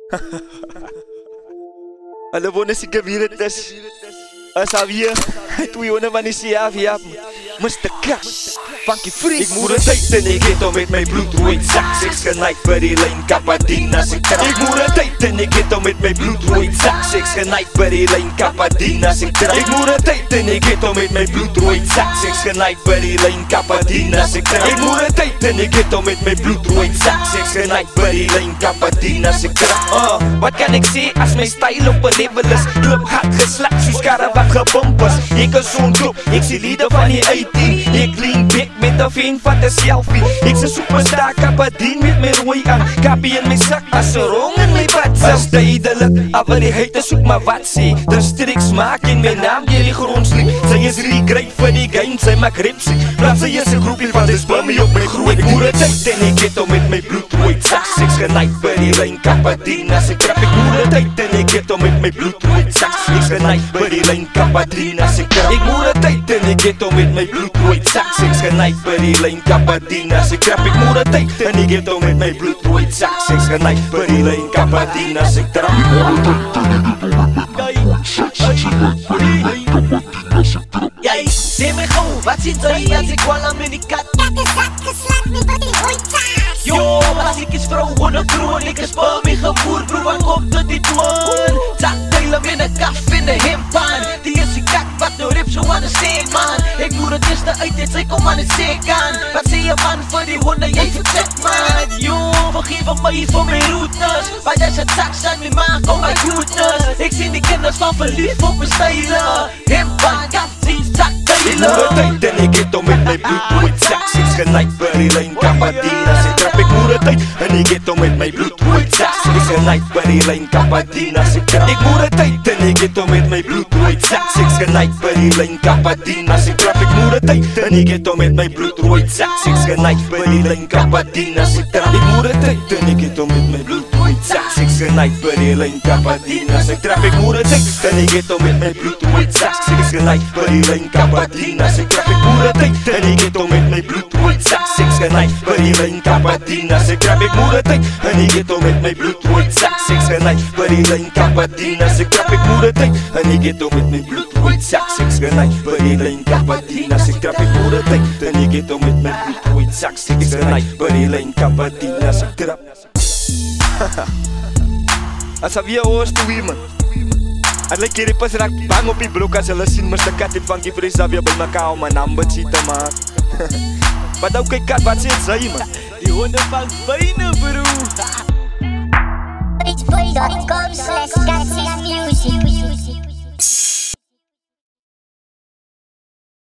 Hulle wonder seker wie dit is. As alweer 200 van die CAV Mr. Crash, Funkyfresh. Ik moet een tijd in de ghetto met mijn bloedrooi zak. Seks genaaid bij die lijn Capadina's ik trap. Ik moet een tijd in de ghetto met mijn bloedrooi zak. Seks genaaid bij die lijn Capadina's ik trap. Ik moet een tijd in de ghetto met mijn bloedrooi zak. Seks genaaid bij die lijn Capadina's ik trap. Ik moet een tijd in de ghetto met mijn bloedrooi zak. Seks genaaid bij die lijn Capadina's ik trap. Wat kan ik zeggen als mijn style op een level is? Club hard geslacht, soos karre wat gebomp is. Ik is zo'n club, ik zie lieden van die 18. Ik lean big met een veen van de selfie. Ik zie superstar Capadine met mijn rooi aan. Kappie in mijn zak, als een rong in mijn bad. Zelfs duidelijk, aber die haters zoek maar wat zie. De striks maak in mijn naam, jullie grondsliep. Zij is regreep voor die game, zij maakt ripsie. Plaats zij is een groepie van de spammy op mijn groei. Ik moet een tijd en ik ghetto met mijn bloedrooi zak. Seks genaaid bij die lijn Capadina's ik trap. Ik moet een tijd en ik ghetto met mijn bloedrooi zak. Seks genaaid bij die lijn Capadina's ik trap. Ik moet een tijd en ik ghetto met mijn bloedrooi zak. Seks genaaid bij die lijn Capadina's ik trap. Ik moet een tijd en ik ghetto met mijn bloedrooi zak. Seks genaaid bij die lijn Capadina's ik trap. Jij, zeg me gauw, wat zit er als ik walla met die kat? Dat is zak geslacht met wat die hoitas. Yo, als ik is vrouw onder kroon, ik is pa mee geboer, broer, wat komt tot die toon? Zak delen met een kaf in de hempan. Die is die kak wat nou rip zo aan de steek, man. Ik moet het eerste uit, dit zij kom aan de steek aan. Wat zie je man, voor die honden, jij verzet man. Yo, vergeef mij voor mijn routes. Waar jij zet zaks aan mijn maag, oh my goodness. Ik zie die kinders van verliefd op mijn stijlen. Hempan, kaf, zien, zak delen. Ik moet een tijd en ik ghetto met mijn bloedrooi zak. Seks genaaid bij die lijn Capadina's ik trap. Ik moet een tijd en ik ghetto met mijn bloedrooi zak. Seks genaaid bij die lijn Capadina's ik trap. Ik moet een tijd en ik ghetto met mijn bloedrooi zak. Seks genaaid bij die lijn Capadina's ik trap. Ik moet een tijd en ik ghetto met mijn bloedrooi zak. Seks genaaid bij die lijn Capadina's ik trap. Ik moet een tijd en ik ghetto met mijn bloedrooi zak. Seks genaaid bij die lijn Capadina's ik trap. Ik moet een tijd en ik ghetto met mijn bloedrooi zak. Seks genaaid bij die lijn Capadina's ik trap. Ik moet een tijd en ik ghetto met mijn bloedrooi zak. Seks genaaid bij die lijn Capadina's ik trap. Ik moet een tijd en ik ghetto met mijn bloedrooi zak. Seks genaaid bij die lijn Capadina's ik trap. Ik moet een tijd en ik ghetto met mijn bloedrooi zak. Seks genaaid bij die lijn Capadina's ik trap. Ik moet een tijd en ik ghetto met mijn bloedrooi zak. Seks genaaid bij die lijn Capadina's ik trap. As havia hoors toe hier man. En like hierdie pas raak bang op die blok as hulle sien Mr. Kat en Funkyfresh weer by mekaar om 'n number te maak. Wat ook kyk Kat, wat sê sy man? Die honden van bijna broer. Iets boy dat ik kan